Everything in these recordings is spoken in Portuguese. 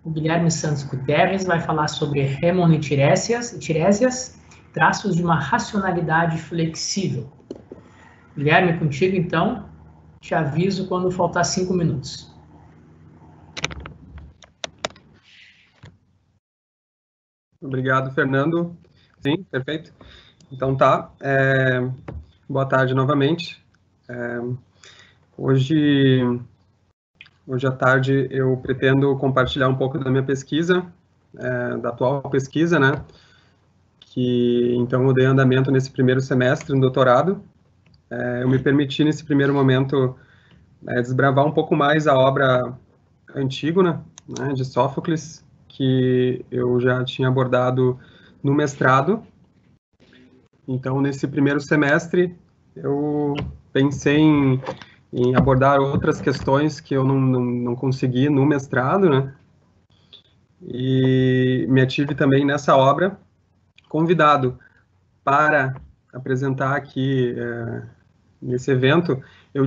o Guilherme Santos Guterres vai falar sobre Remon e Tiresias, traços de uma racionalidade flexível. Guilherme, contigo então, te aviso quando faltar 5 minutos. Obrigado, Fernando. Sim, perfeito. Então tá, boa tarde novamente. Hoje à tarde eu pretendo compartilhar um pouco da minha pesquisa, da atual pesquisa, né, que então eu dei andamento nesse primeiro semestre no doutorado. Eu me permiti nesse primeiro momento desbravar um pouco mais a obra Antígona, né, de Sófocles, que eu já tinha abordado no mestrado. Então, nesse primeiro semestre, eu pensei em abordar outras questões que eu não consegui no mestrado, né? E me ative também nessa obra, convidado para apresentar aqui nesse evento.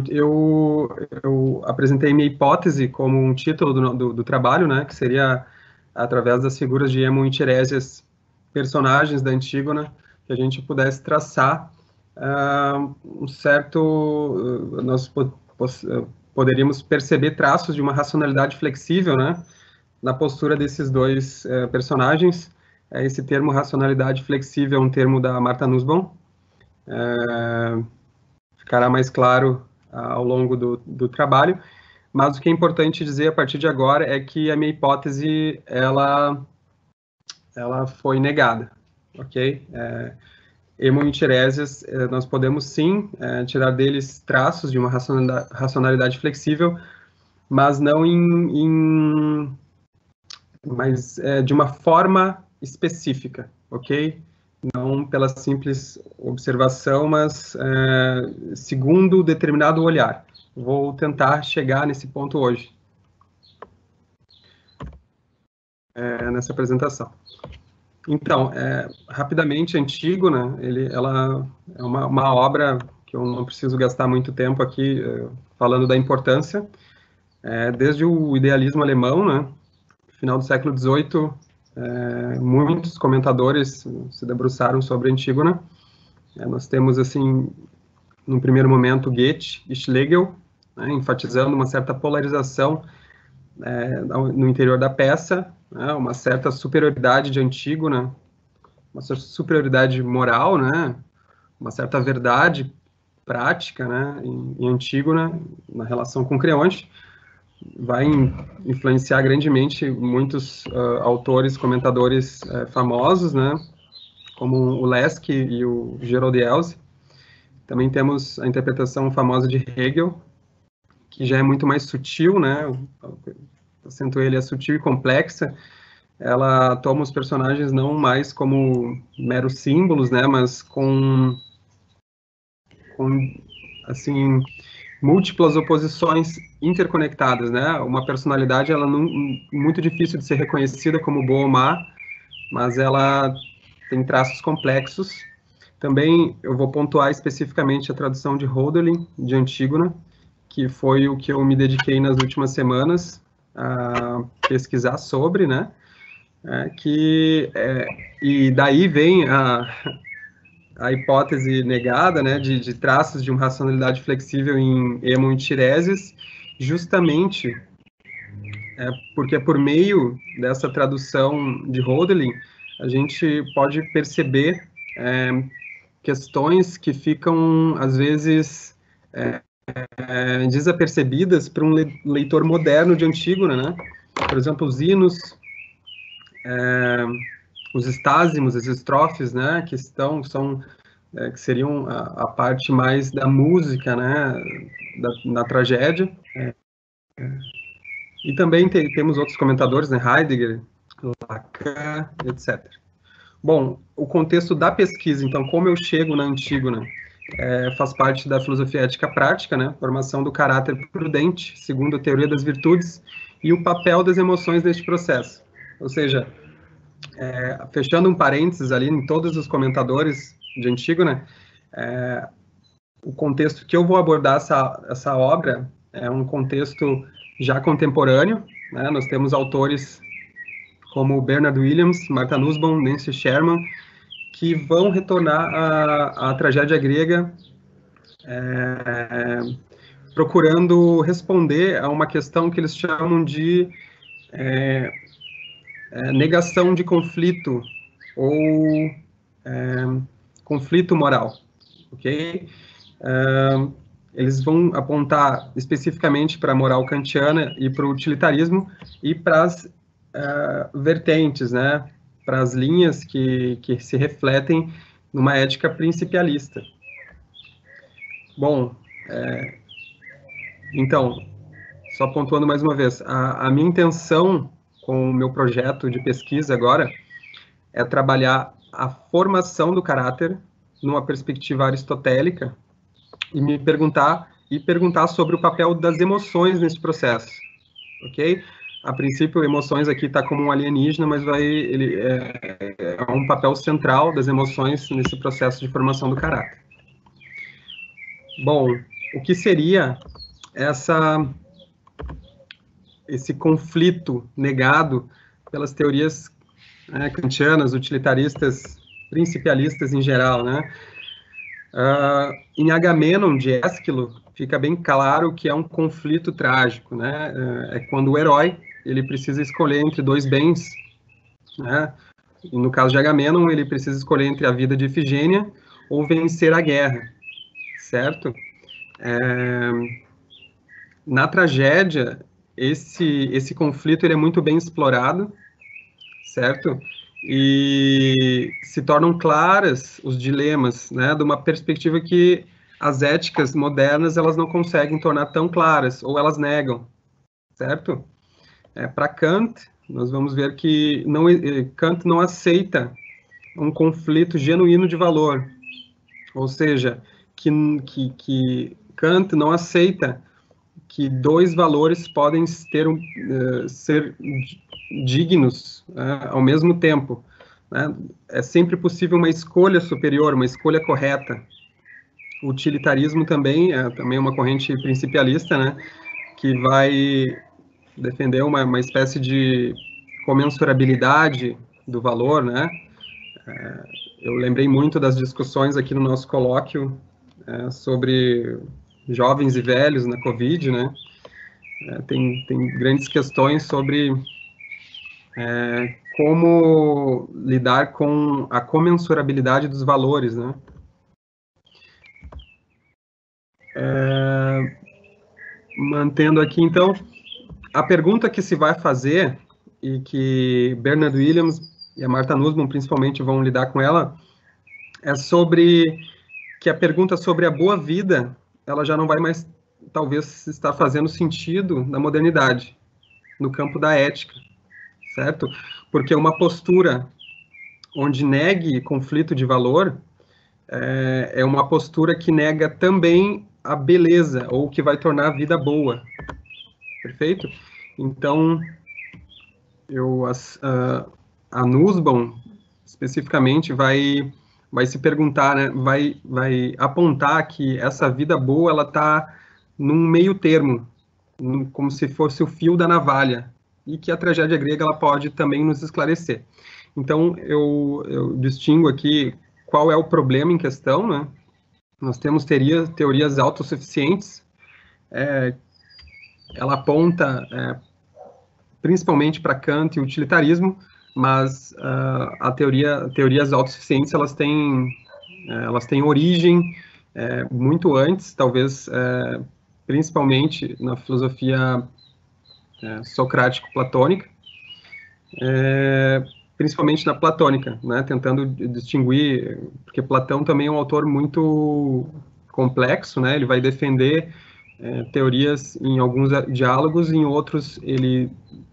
Eu apresentei minha hipótese como um título do trabalho, né? Que seria através das figuras de Remon e Tiresias, personagens da Antígona, que a gente pudesse traçar um certo... nós poderíamos perceber traços de uma racionalidade flexível, né, na postura desses dois personagens. Esse termo racionalidade flexível é um termo da Martha Nussbaum. Ficará mais claro ao longo do trabalho, mas o que é importante dizer a partir de agora é que a minha hipótese, ela foi negada, ok? Remon e Tiresias, nós podemos sim tirar deles traços de uma racionalidade flexível, mas não mas de uma forma específica, ok? Não pela simples observação, mas segundo determinado olhar. Vou tentar chegar nesse ponto hoje, nessa apresentação. Então, rapidamente, Antígona, ela é uma obra que eu não preciso gastar muito tempo aqui falando da importância. Desde o idealismo alemão, né, final do século XVIII, muitos comentadores se debruçaram sobre Antígona. Nós temos, assim, num primeiro momento, Goethe e Schlegel, né, enfatizando uma certa polarização no interior da peça, né, uma certa superioridade de Antígona, uma certa superioridade moral, né, uma certa verdade prática, né, em Antígona, na relação com Creonte. Vai influenciar grandemente muitos autores, comentadores famosos, né, como o Lesch e o Gerald Elsey. Também temos a interpretação famosa de Hegel, que já é muito mais sutil, né, acento ele é sutil e complexa. Ela toma os personagens não mais como meros símbolos, né, mas com assim, múltiplas oposições interconectadas, né? Uma personalidade, ela não muito difícil de ser reconhecida como boa ou má, mas ela tem traços complexos. Também eu vou pontuar especificamente a tradução de Hölderlin, de Antígona, que foi o que eu me dediquei nas últimas semanas a pesquisar sobre, né? E daí vem a hipótese negada, né, de traços de uma racionalidade flexível em Remon e Tiresias, justamente porque por meio dessa tradução de Hölderlin, a gente pode perceber questões que ficam, às vezes, desapercebidas para um leitor moderno de Antígona, né? Por exemplo, os hinos, os estásimos, as estrofes, né, que seriam a parte mais da música, né, na tragédia. E também temos outros comentadores, né, Heidegger, Lacan, etc. Bom, o contexto da pesquisa, então, como eu chego na Antígona, faz parte da filosofia ética prática, né, formação do caráter prudente, segundo a teoria das virtudes, e o papel das emoções neste processo. Ou seja, fechando um parênteses ali em todos os comentadores de Antígona, o contexto que eu vou abordar essa obra é um contexto já contemporâneo, né? Nós temos autores como Bernard Williams, Martha Nussbaum, Nancy Sherman, que vão retornar à tragédia grega, procurando responder a uma questão que eles chamam de negação de conflito ou conflito moral, ok? Eles vão apontar especificamente para a moral kantiana e para o utilitarismo e para as vertentes, né? Para as linhas que se refletem numa ética principialista. Bom, então, só pontuando mais uma vez, a minha intenção com o meu projeto de pesquisa agora é trabalhar a formação do caráter numa perspectiva aristotélica e perguntar sobre o papel das emoções nesse processo, ok? A princípio, emoções aqui está como um alienígena, mas ele é um papel central das emoções nesse processo de formação do caráter. Bom, o que seria esse conflito negado pelas teorias kantianas, utilitaristas, principialistas em geral, né? Em Agamenon, de Ésquilo, fica bem claro que é um conflito trágico, né? É quando o herói ele precisa escolher entre dois bens, né? E no caso de Agamenon, ele precisa escolher entre a vida de Ifigênia ou vencer a guerra, certo? Na tragédia, esse conflito ele é muito bem explorado, certo? E se tornam claras os dilemas, né, de uma perspectiva que as éticas modernas elas não conseguem tornar tão claras, ou elas negam, certo? Para Kant, nós vamos ver que Kant não aceita um conflito genuíno de valor, ou seja, que Kant não aceita que dois valores podem ser dignos ao mesmo tempo, né? É sempre possível uma escolha superior, uma escolha correta. O utilitarismo também é uma corrente principialista, né? Que vai defender uma espécie de comensurabilidade do valor, né? Eu lembrei muito das discussões aqui no nosso colóquio sobre jovens e velhos na Covid, né? Tem grandes questões sobre como lidar com a comensurabilidade dos valores, né? Mantendo aqui, então, a pergunta que se vai fazer, e que Bernard Williams e a Martha Nussbaum, principalmente, vão lidar com ela, é sobre que a pergunta sobre a boa vida, ela já não vai mais, talvez, estar fazendo sentido na modernidade, no campo da ética, certo? Porque uma postura onde negue conflito de valor é uma postura que nega também a beleza, ou que vai tornar a vida boa, perfeito? Então, a Nussbaum, especificamente, vai se perguntar, né, vai apontar que essa vida boa, ela está num meio termo, como se fosse o fio da navalha, e que a tragédia grega ela pode também nos esclarecer. Então, eu distingo aqui qual é o problema em questão, né? Nós temos teorias autossuficientes, ela aponta principalmente para Kant e utilitarismo, mas teorias autossuficientes elas têm origem muito antes, talvez principalmente na filosofia socrático-platônica, principalmente na platônica, né, tentando distinguir, porque Platão também é um autor muito complexo, né, ele vai defender teorias em alguns diálogos, em outros ele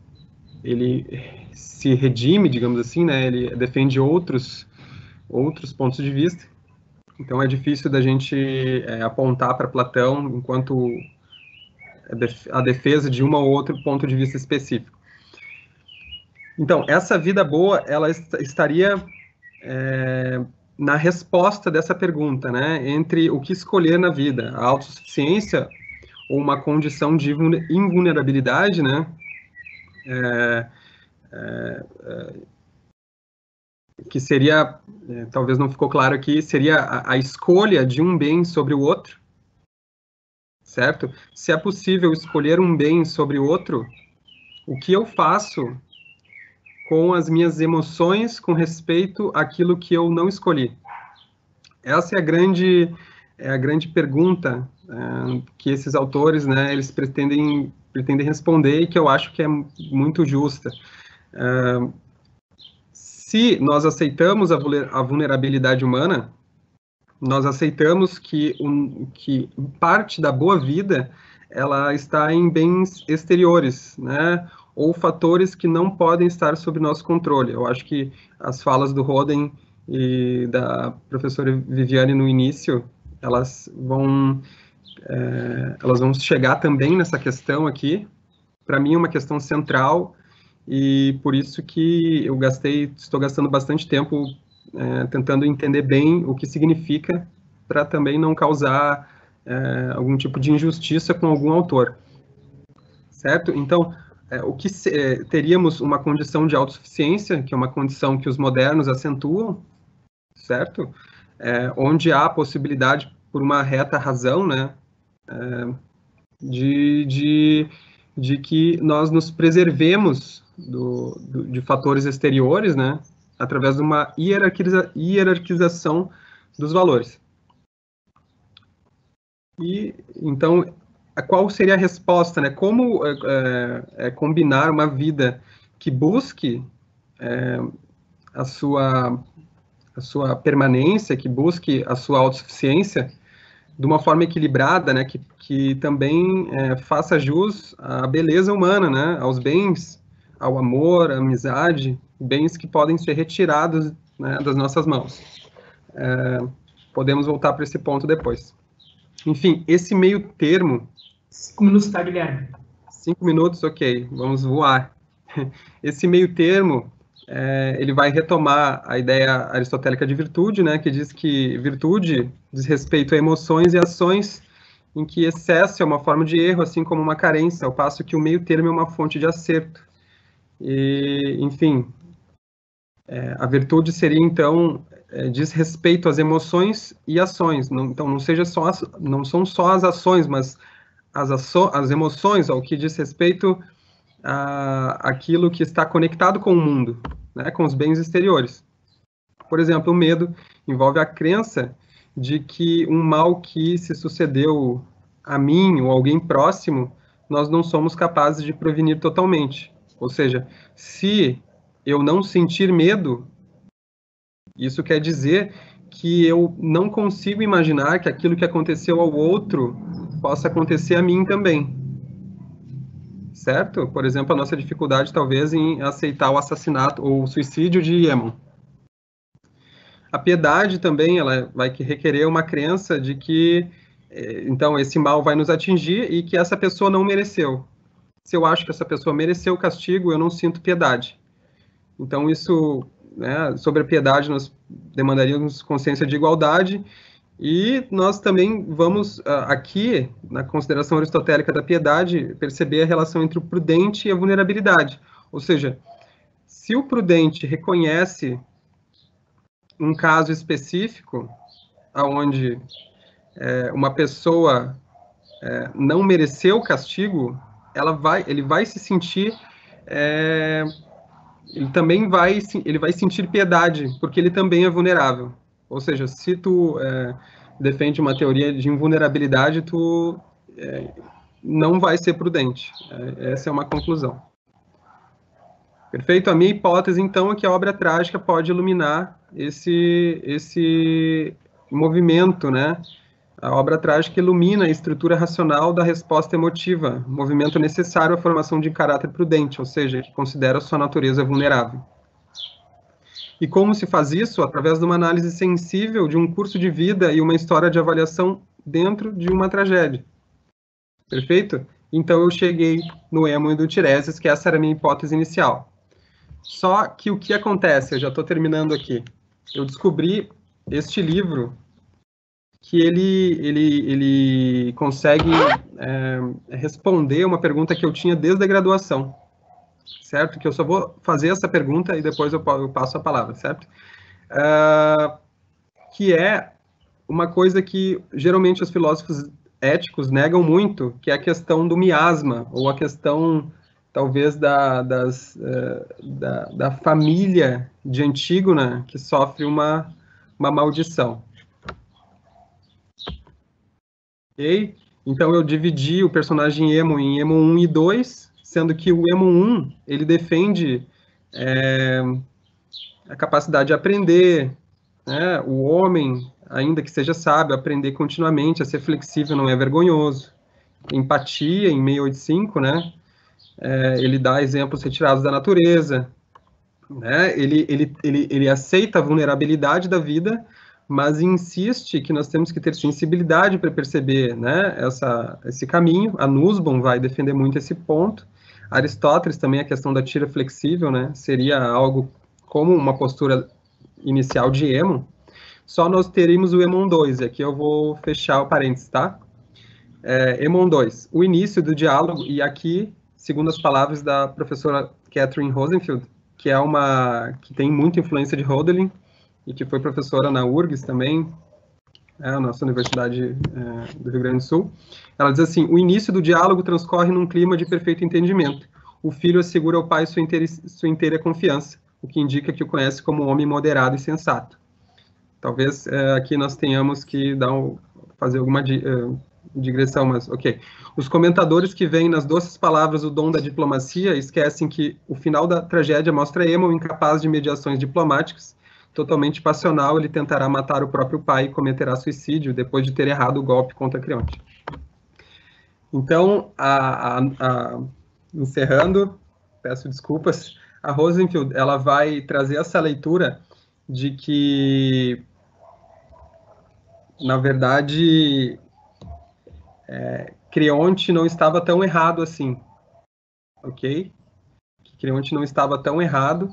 se redime, digamos assim, né, ele defende outros pontos de vista, então é difícil da gente apontar para Platão enquanto a defesa de um ou outro ponto de vista específico. Então, essa vida boa, ela estaria na resposta dessa pergunta, né? Entre o que escolher na vida, a autossuficiência ou uma condição de invulnerabilidade, né? que seria, talvez não ficou claro aqui, seria a escolha de um bem sobre o outro, certo? Se é possível escolher um bem sobre o outro, o que eu faço com as minhas emoções com respeito àquilo que eu não escolhi? Essa é a grande pergunta que esses autores, né, eles pretendem responder, e que eu acho que é muito justa. Se nós aceitamos a vulnerabilidade humana, nós aceitamos que parte da boa vida ela está em bens exteriores, né? Ou fatores que não podem estar sob nosso controle. Eu acho que as falas do Roden e da professora Viviane no início, elas vão chegar também nessa questão aqui. Para mim é uma questão central, e por isso que estou gastando bastante tempo tentando entender bem o que significa, para também não causar algum tipo de injustiça com algum autor, certo? Então, teríamos uma condição de autossuficiência, que é uma condição que os modernos acentuam, certo? Onde há a possibilidade, por uma reta razão, né, de que nós nos preservemos de fatores exteriores, né, através de uma hierarquização dos valores. E, então, qual seria a resposta, né? Como combinar uma vida que busque a sua permanência, que busque a sua autossuficiência de uma forma equilibrada, né? Que também faça jus à beleza humana, né? Aos bens, ao amor, à amizade, bens que podem ser retirados, né, das nossas mãos. Podemos voltar para esse ponto depois. Enfim, esse meio termo... 5 minutos, tá, Guilherme? 5 minutos, ok, vamos voar. Esse meio termo, ele vai retomar a ideia aristotélica de virtude, né, que diz que virtude diz respeito a emoções e ações em que excesso é uma forma de erro, assim como uma carência, ao passo que o meio termo é uma fonte de acerto. E, enfim, a virtude seria, então, diz respeito às emoções e ações. Então, não são só as ações, mas as emoções, ao que diz respeito àquilo que está conectado com o mundo, né, com os bens exteriores. Por exemplo, o medo envolve a crença de que um mal que se sucedeu a mim ou alguém próximo, nós não somos capazes de prevenir totalmente. Ou seja, se eu não sentir medo, isso quer dizer que eu não consigo imaginar que aquilo que aconteceu ao outro possa acontecer a mim também. Certo? Por exemplo, a nossa dificuldade, talvez, em aceitar o assassinato ou o suicídio de Yemen. A piedade também, ela vai requerer uma crença de que, então, esse mal vai nos atingir e que essa pessoa não mereceu. Se eu acho que essa pessoa mereceu o castigo, eu não sinto piedade. Então, isso, né, sobre a piedade, nós demandaríamos consciência de igualdade, e nós também vamos, aqui, na consideração aristotélica da piedade, perceber a relação entre o prudente e a vulnerabilidade. Ou seja, se o prudente reconhece um caso específico, onde uma pessoa não mereceu o castigo, ele vai se sentir... ele vai sentir piedade, porque ele também é vulnerável. Ou seja, se tu defende uma teoria de invulnerabilidade, tu não vai ser prudente. Essa é uma conclusão. Perfeito? A minha hipótese, então, é que a obra trágica pode iluminar esse movimento, né? A obra trágica ilumina a estrutura racional da resposta emotiva, movimento necessário à formação de caráter prudente, ou seja, que considera sua natureza vulnerável. E como se faz isso? Através de uma análise sensível de um curso de vida e uma história de avaliação dentro de uma tragédia. Perfeito? Então eu cheguei no Émon e do Tiresias, que essa era a minha hipótese inicial. Só que o que acontece? Eu já estou terminando aqui. Eu descobri este livro que ele consegue responder uma pergunta que eu tinha desde a graduação. certo? Que eu só vou fazer essa pergunta e depois eu passo a palavra, certo? Que é uma coisa que geralmente os filósofos éticos negam muito, que é a questão do miasma, ou a questão, talvez, da família de Antígona, que sofre uma maldição. Ok? Então, eu dividi o personagem Emo em Emo 1 e 2, sendo que o Emo 1, ele defende a capacidade de aprender, né? O homem, ainda que seja sábio, aprender continuamente a ser flexível não é vergonhoso. Empatia, em 685, né? Ele dá exemplos retirados da natureza, né? Ele aceita a vulnerabilidade da vida, mas insiste que nós temos que ter sensibilidade para perceber, né, esse caminho. A Nussbaum vai defender muito esse ponto. Aristóteles também, a questão da tira flexível, né, seria algo como uma postura inicial de Emo. Só nós teríamos o Emon 2, e aqui eu vou fechar o parênteses, tá? Emon 2, o início do diálogo, e aqui, segundo as palavras da professora Catherine Rosenfield, que tem muita influência de Hölderlin, e que foi professora na URGS também, a nossa Universidade do Rio Grande do Sul. Ela diz assim: o início do diálogo transcorre num clima de perfeito entendimento. O filho assegura ao pai sua inteira confiança, o que indica que o conhece como um homem moderado e sensato. Talvez aqui nós tenhamos que fazer alguma digressão, mas ok. Os comentadores que veem nas doces palavras o dom da diplomacia esquecem que o final da tragédia mostra Emo incapaz de mediações diplomáticas. Totalmente passional, ele tentará matar o próprio pai e cometerá suicídio depois de ter errado o golpe contra Creonte. Então, encerrando, peço desculpas, a Rosenfield, ela vai trazer essa leitura de que, na verdade, Creonte não estava tão errado assim, ok? Que Creonte não estava tão errado,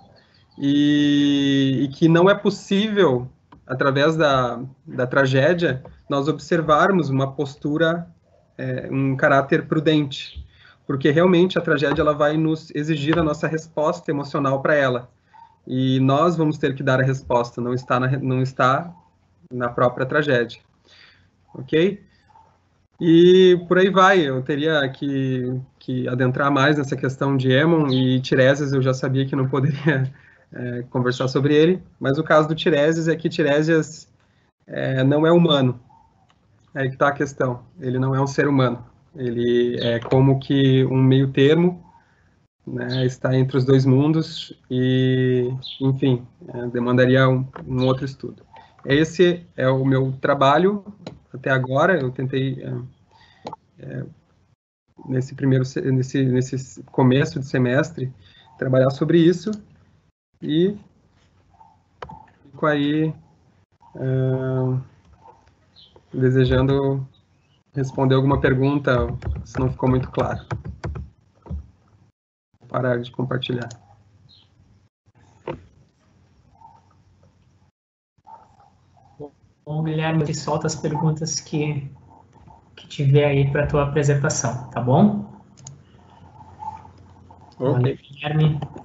e que não é possível, através da tragédia, nós observarmos uma postura, um caráter prudente, porque realmente a tragédia ela vai nos exigir a nossa resposta emocional para ela, e nós vamos ter que dar a resposta, não está na própria tragédia, ok? E por aí vai, eu teria que adentrar mais nessa questão de Emon e Tiresias, eu já sabia que não poderia conversar sobre ele, mas o caso do Tiresias é que Tiresias não é humano, é aí que está a questão, ele não é um ser humano, ele é como que um meio termo, né, está entre os dois mundos e, enfim, demandaria um outro estudo. Esse é o meu trabalho até agora, eu tentei, nesse começo de semestre, trabalhar sobre isso, e fico aí desejando responder alguma pergunta, se não ficou muito claro. Vou parar de compartilhar. Bom, Guilherme, solta as perguntas que tiver aí para a tua apresentação, tá bom? Okay. Valeu, Guilherme.